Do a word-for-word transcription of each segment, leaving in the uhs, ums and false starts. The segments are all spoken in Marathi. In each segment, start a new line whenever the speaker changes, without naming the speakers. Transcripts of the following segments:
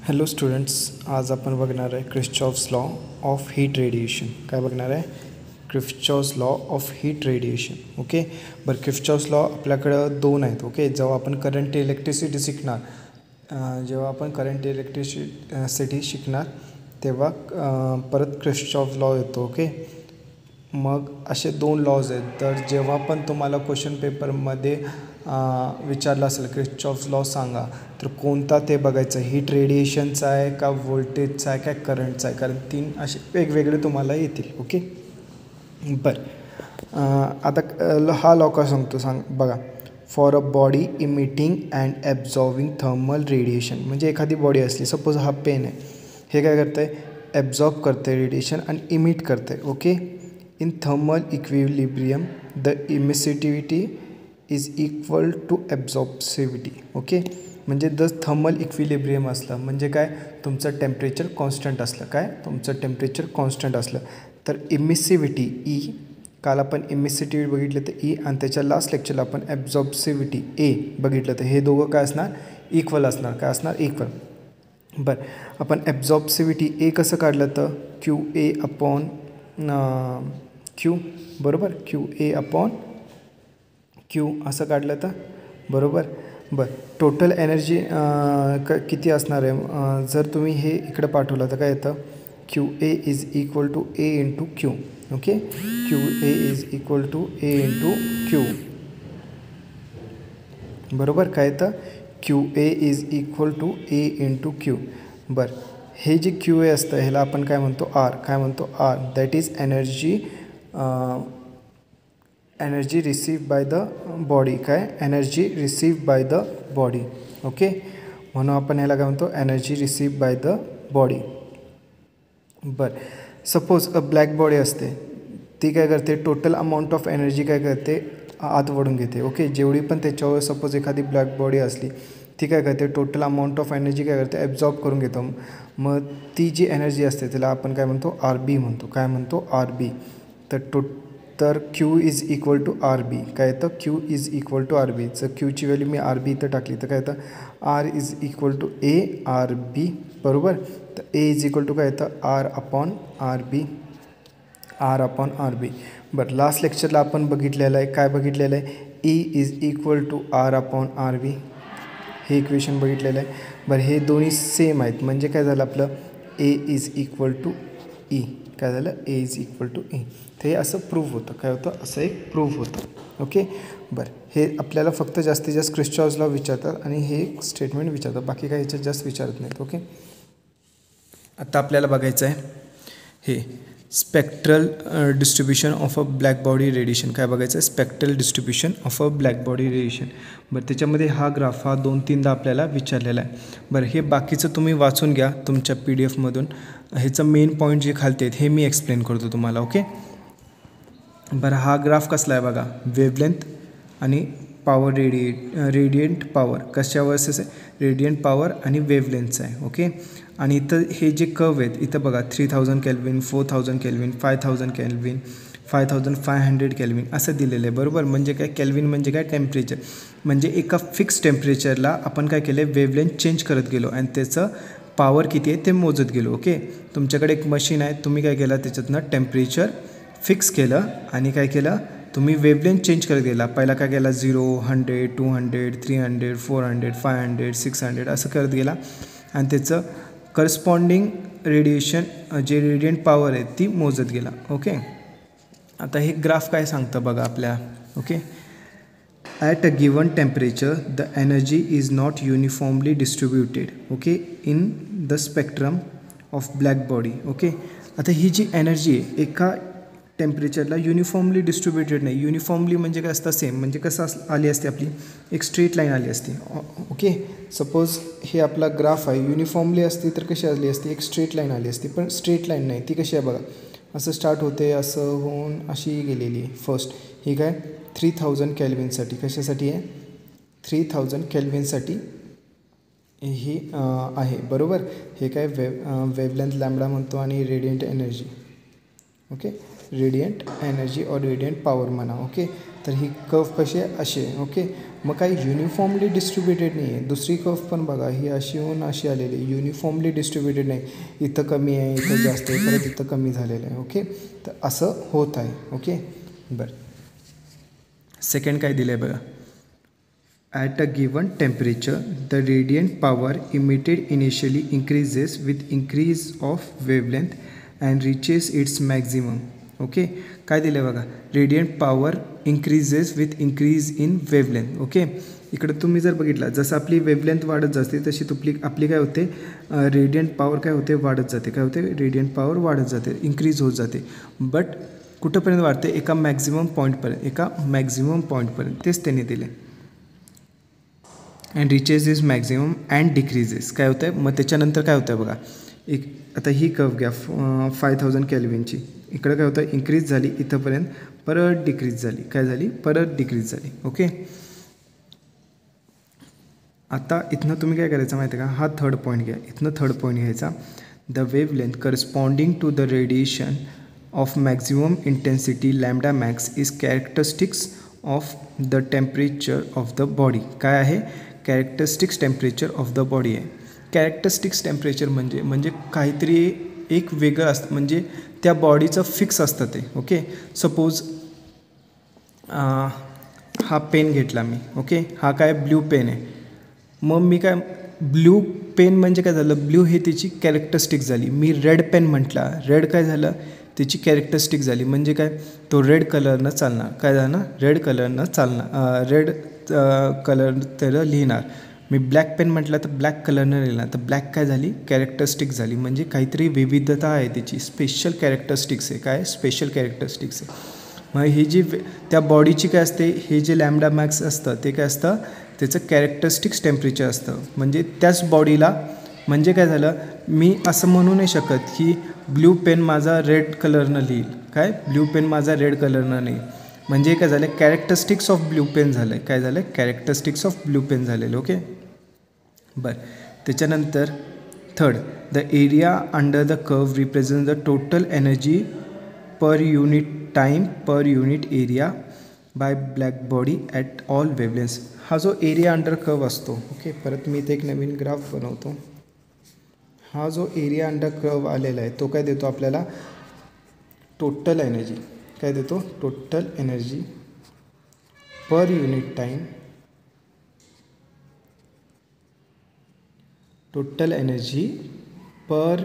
हॅलो स्टुडंट्स, आज आपण बघणार आहे Kirchhoff's law of heat radiation. काय बघणार आहे? Kirchhoff's law of heat radiation. Okay, बरं क्रिश्चॉफ्स लॉ आपल्याकडं दोन आहेत. ओके, जेव्हा आपण करंट इलेक्ट्रिसिटी शिकणार जेव्हा आपण करंट इलेक्ट्रिसिटी शिकणार तेव्हा परत क्रिश्चॉफ्स लॉ येतो. ओके, मग असे दोन लॉज आहेत. तर जेव्हा पण तुम्हाला क्वेश्चन पेपरमध्ये विचारलं असेल क्रिश्चॉफ्स लॉ सांगा, तर कोणता ते बघायचं, हीट रेडिएशनचा आहे का व्होल्टेजचा आहे का करंटचा आहे, कारण तीन असे वेगवेगळे तुम्हाला येतील. ओके, बरं आता हा लॉ का सांगतो सांग बघा. For a body emitting and absorbing thermal radiation, म्हणजे एखादी बॉडी असली, सपोज हा पेन आहे, हे काय करतं आहे, ॲब्झॉर्ब करतं आहे रेडिएशन आणि इमिट करतं आहे. Okay, in thermal equilibrium the emissivity is equal to absorptivity. Okay, म्हणजे द थर्मल इक्विलिब्रियम असलं म्हणजे काय, तुमचं टेम्परेचर कॉन्स्टंट असलं, काय तुमचं टेम्परेचर कॉन्स्टंट असलं तर इमिसिव्हिटी ई, काल आपण इमिसिटिव्हिटी बघितलं तर ई, आणि त्याच्या लास्ट लेक्चरला आपण ॲब्झॉर्बिव्हिटी ए बघितलं तर हे दोघं काय असणार, इक्वल असणार. काय असणार, इक्वल. बरं, आपण ॲब्झॉर्बिव्हिटी ए कसं काढलं तर क्यू ए अपॉन क्यू, बरोबर, क्यू ए अपॉन क्यू असं काढलं तर बरोबर. बरं, टोटल एनर्जी क किती असणार आहे, जर तुम्ही हे इकडं पाठवलं तर काय येतं, Q A is equal to A into Q. Okay, Q A is equal to A into Q, बरोबर. काय येतं, Q A is equal to A into Q. बरं, हे जे क्यू ए असतं ह्याला आपण काय म्हणतो, आर. काय म्हणतो, R. That is energy energy receive by the body. काय, energy receive by the body. Okay, म्हणून आपण ह्याला काय म्हणतो, energy receive by the body. बरं, सपोज अ ब्लॅक बॉडी असते, ती काय करते, टोटल अमाऊंट ऑफ एनर्जी काय करते, आत वळून घेते. ओके, जेवढी पण त्याच्यावर सपोज एखादी ब्लॅक बॉडी असली, ती काय करते, टोटल अमाऊंट ऑफ एनर्जी काय करते, ॲब्झॉर्ब करून घेतो. मग ती जी एनर्जी असते त्याला आपण काय म्हणतो, आर बी म्हणतो. काय म्हणतो, आर बी. तर टो तर Q is equal to R B. काय येतं, Q is equal to R B. जर क्यूची व्हॅल्यू मी आर बी इथं टाकली तर काय येतं, R is equal to A R B, बरोबर. तर ए इज इक्वल टू काय येतं, R upon R B, R upon R B. बरं, लास्ट लेक्चरला आपण बघितलेलं आहे, काय बघितलेलं आहे, E is equal to R upon R B, हे इक्वेशन बघितलेलं आहे. बरं, हे दोन्ही सेम आहेत, म्हणजे काय झालं आपलं, A is equal to E. काय झालं, A is equal to E. ते असं प्रूव्ह होतं. काय होतं, असं एक प्रूव्ह होतं. ओके, बरं, हे आपल्याला फक्त जास्तीत जास्त क्रिश्चॉफ्स लॉ विचारतात आणि हे स्टेटमेंट विचारतात, बाकी काही याच्यात जास्त विचारत नाहीत. ओके, आता आपल्याला बघायचं आहे हे spectral distribution of a black body radiation. काय बघायचं आहे, spectral distribution of a black body radiation. बरं, त्याच्यामध्ये हा ग्राफ हा दोन तीनदा आपल्याला विचारलेला आहे. बरं, हे बाकीचं तुम्ही वाचून घ्या तुमच्या पी डी एफमधून. ह्याचं मेन पॉईंट जे खालते आहेत हे मी एक्सप्लेन करतो तुम्हाला. ओके, बरं, हा ग्राफ कसला आहे बघा, वेवलेंथ आणि पॉवर रेडिएट रेडियंट पॉवर कशावर आहे, रेडियंट पॉवर आणि वेवलेंथचं आहे. ओके, आणि इथं हे जे कर्व आहेत इथं बघा, three thousand kelvin, four thousand kelvin, five thousand kelvin, five thousand five hundred kelvin असं दिलेलं आहे, बरोबर. म्हणजे काय, केल्विन म्हणजे काय, टेम्परेचर. म्हणजे एका फिक्स टेम्परेचरला आपण काय केलं आहे, वेवलेंथ चेंज करत गेलो आणि त्याचं पॉवर किती आहे ते मोजत गेलो. ओके, तुमच्याकडे एक मशीन आहे, तुम्ही काय केलं, त्याच्यातनं टेम्परेचर फिक्स केलं आणि काय केलं, तुम्ही वेवलेंथ चेंज करत गेला. पहिला काय केला, zero, hundred, two hundred, three hundred, four hundred, five hundred, six hundred असं करत गेला आणि त्याचं करस्पॉन्डिंग रेडिएशन जे रेडियंट पॉवर आहे ती मोजत गेला. ओके, आता हे ग्राफ काय सांगतं बघा आपल्या. Okay, at a given temperature the energy is not uniformly distributed. Okay, in the spectrum of black body. Okay, आता ही जी एनर्जी आहे एका टेम्परेचरला युनिफॉर्मली डिस्ट्रीब्युटेड नाही. युनिफॉर्मली म्हणजे काय असतं, सेम. म्हणजे कसं अस आली असते आपली एक स्ट्रेट लाईन आली असती. ओके, सपोज हे आपला ग्राफ आहे, युनिफॉर्मली असती तर कशी आली असती, एक स्ट्रेट लाईन आली असती. पण स्ट्रेट लाईन नाही, ती कशी आहे बघा, असं स्टार्ट होते, असं होऊन अशी गेलेली आहे. फर्स्ट ही काय, थ्री थाउजंड केल्विनसाठी, कशासाठी आहे, थ्री थाउजंड केल्विनसाठी ही आहे, बरोबर. हे काय, वेव वेवलेंथ लॅम्बडा म्हणतो आणि radiant energy. Okay, radiant energy और रेडियंट पॉवर म्हणा. ओके, तर ही कर्व कशी आहे, अशी आहे. ओके, मग काही युनिफॉर्मली डिस्ट्रीब्युटेड नाही आहे. दुसरी कर्व पण बघा, ही अशी होऊन अशी आलेली आहे, युनिफॉर्मली डिस्ट्रीब्युटेड नाही. इथं कमी आहे, इथं जास्त आहे, परत इथं कमी झालेलं आहे. ओके, तर असं होत आहे. ओके, बरं. सेकंड काय दिलं आहे बघा, at a given temperature the radiant power emitted initially increases with increase of wavelength and reaches its maximum. Okay, काय दिलं आहे बघा, radiant power increases with increase in wavelength. Okay, इकडे तुम्ही जर बघितलं, जसं आपली वेवलेंथ वाढत जाते तशी तुपली आपली काय होते, रेडियंट पॉवर काय होते, वाढत जाते. काय होते, रेडियंट पॉवर वाढत जाते, इन्क्रीज होत जाते. बट कुठंपर्यंत वाढते, एका मॅक्झिमम पॉईंटपर्यंत, एका मॅक्झिमम पॉईंटपर्यंत. तेच त्यांनी दिले. And reaches is maximum and decreases. काय होतं आहे, मग त्याच्यानंतर काय होतं आहे बघा, एक आता ही कर्व घ्या फाय थाउजंड केल्विनची. इकडं काय होतं, इन्क्रीज झाली इथंपर्यंत, परत डिक्रीज झाली. काय झाली, परत डिक्रीज झाली. ओके, आता इथनं तुम्ही काय करायचं माहिती आहे का, हा थर्ड पॉईंट घ्या, इथनं थर्ड पॉईंट घ्यायचा. The wavelength corresponding to the radiation of maximum intensity lambda max is characteristics of the temperature of the body. काय आहे, characteristics temperature of the body आहे. कॅरेक्टरिस्टिक्स टेम्परेचर म्हणजे म्हणजे काहीतरी एक वेगळं असतं, म्हणजे त्या बॉडीचं फिक्स असतं ते. ओके, सपोज हा पेन घेतला मी. ओके, हा काय ब्ल्यू पेन आहे. मग मी काय, ब्ल्यू पेन म्हणजे काय झालं, ब्ल्यू हे त्याची कॅरेक्टरिस्टिक झाली. मी रेड पेन म्हटला, रेड काय झालं, त्याची कॅरेक्टरिस्टिक झाली. म्हणजे काय, तो रेड कलरनं चालणार. काय झालं, रेड कलरनं चालणार, रेड कलर त्याला लिहिणार. मी ब्लॅक पेन म्हटलं तर ब्लॅक कलरनं लिहिणार, तर ब्लॅक काय झाली, कॅरेक्टरिस्टिक झाली. म्हणजे काहीतरी विविधता आहे त्याची, स्पेशल कॅरेक्टरिस्टिक्स आहे. काय, स्पेशल कॅरेक्टरिस्टिक्स आहे. मग ही जी त्या बॉडीची काय असते, हे जे लॅम्डा मॅक्स असतं ते काय असतं, त्याचं कॅरेक्टरिस्टिक्स टेम्परेचर असतं. म्हणजे त्याच बॉडीला, म्हणजे काय झालं, मी असं म्हणू नाही शकत की ब्ल्यू पेन माझा रेड कलरनं लिहील. काय, ब्ल्यू पेन माझा रेड कलरनं नाही. म्हणजे काय झालं, कॅरेक्टरिस्टिक्स ऑफ ब्ल्यू पेन झालं आहे. काय झालं, कॅरेक्टरिस्टिक्स ऑफ ब्ल्यू पेन झालेलं. ओके, बरं. त्याच्यानंतर third, the area under the curve represent the total energy per unit time per unit area by black body at all wavelengths. हा जो एरिया अंडर कर्व असतो. ओके, परत मी इथे एक नवीन ग्राफ बनवतो. हा जो एरिया अंडर कर्व आलेला आहे तो काय देतो आपल्याला, टोटल एनर्जी. काय देतो, total energy per unit time, total energy per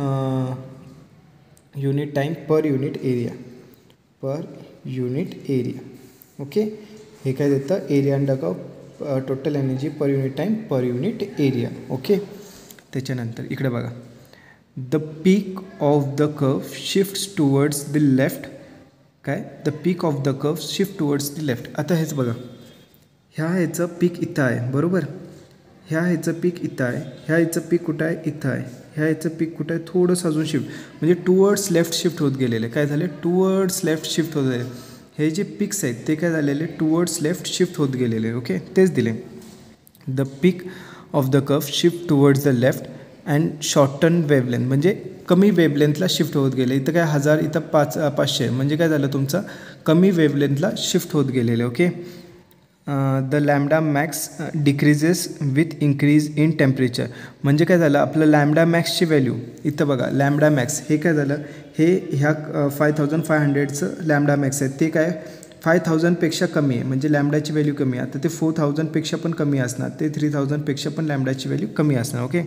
unit time per unit area, per unit area. Okay, हे काय देतं, area under curve, total energy per unit time per unit area. Okay, त्याच्यानंतर इकडे बघा, the peak of the curve shifts towards the left. काय, the peak of the curve shift towards the left. आता हेच बघा, ह्या ह्याचं पीक इथं आहे, बरोबर. ह्या ह्याचं पीक इथं आहे, ह्या ह्याचं पीक कुठं आहे, इथं आहे. ह्या ह्याचं पीक कुठं आहे, थोडंसं अजून शिफ्ट, म्हणजे टुवर्ड्स लेफ्ट शिफ्ट होत गेलेले. काय झाले, टुवर्ड्स लेफ्ट शिफ्ट होत गेले. हे जे पिक्स आहेत ते काय झालेले, टुवर्ड्स लेफ्ट शिफ्ट होत गेलेले. ओके, तेच दिले. The peak of the curve shift towards the left and shorten wavelength, म्हणजे कमी वेवलेंथला शिफ्ट होत गेले. इथं काय हजार, इथं पाच पाचशे, म्हणजे काय झालं, तुमचं कमी वेवलेंथला शिफ्ट होत गेलेले. Okay, the lambda max decreases with increase in temperature. म्हणजे काय झालं, आपलं लॅम्डा मॅक्सची व्हॅल्यू इथं बघा, लॅम्डा मॅक्स हे काय झालं, हे ह्या फाय थाउजंड फाय हंड्रेडचं लॅम्डा मॅक्स आहे, ते काय फाय थाउजंडपेक्षा कमी आहे. म्हणजे लॅम्डाची व्हॅल्यू कमी आहे. आता ते फोर थाउजंडपेक्षा पण कमी असणार, ते थ्री थाउजंडपेक्षा पण लॅम्डाची व्हॅल्यू कमी असणार. Okay,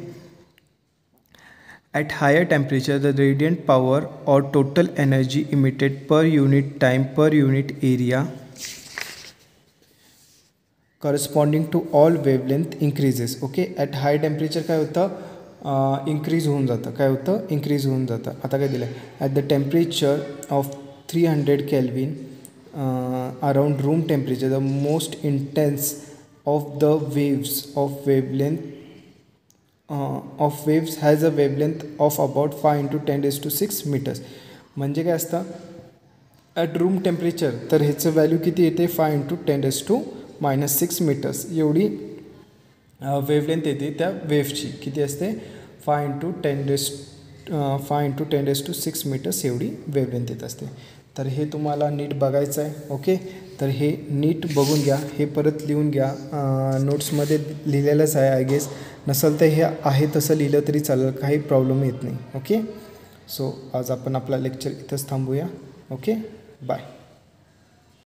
at higher temperature the radiant power और total energy emitted per unit time per unit area corresponding to all wavelength increases. Okay, at high temperature काय होतं, इन्क्रीज होऊन जातं. काय होतं, इन्क्रीज होऊन जातं. आता काय दिलं आहे, at the temperature of three hundred kelvin around room temperature the most intense of the waves of wavelength of waves has a wavelength of about five into ten raise to six metres. म्हणजे काय असतं, ॲट रूम टेम्परेचर तर ह्याचं व्हॅल्यू किती येते, five into ten raise to minus six metres एवढी वेवलेंथ येते त्या वेव्हची. किती असते, five into ten raise five into ten raise to six metres एवढी वेवलेंथ येत असते. तर हे तुम्हाला नीट बघायचं आहे. ओके, तर हे नीट बघून घ्या, हे परत लिहून घ्या. नोट्समध्ये लिहिलेलंच आहे आय गेस, नसेल तर हे आहे तसं लिहिलं तरी चालेल, काही प्रॉब्लेम येत नाही. ओके, सो आज आपण आपला लेक्चर इथंच थांबूया. Okay, bye.